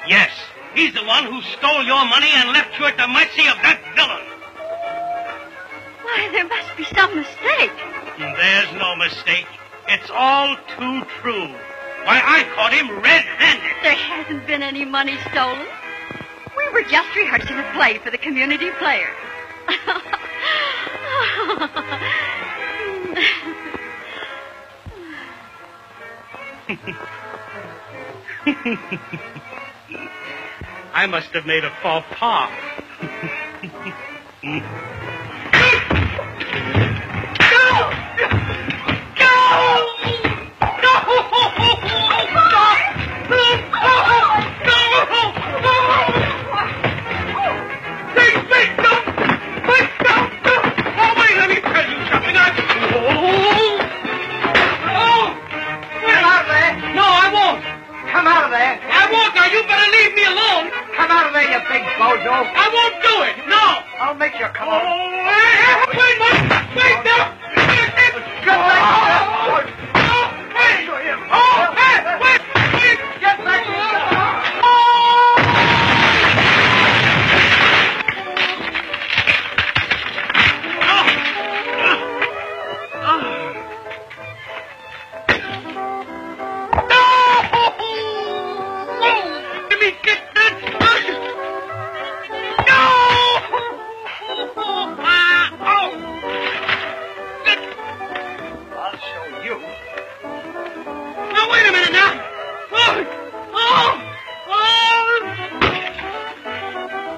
Yes, he's the one who stole your money and left you at the mercy of that villain. Why, there must be some mistake. There's no mistake. It's all too true. Why, I caught him red-handed. There hasn't been any money stolen. We were just rehearsing a play for the community player. I must have made a faux pas. Come out of there. I won't. Now, you better leave me alone. Come out of there, you big bozo. I won't do it. No. I'll make you come out. Wait now. Get back here. Wait. Get back here.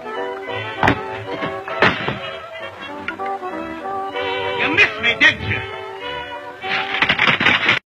You missed me, didn't you?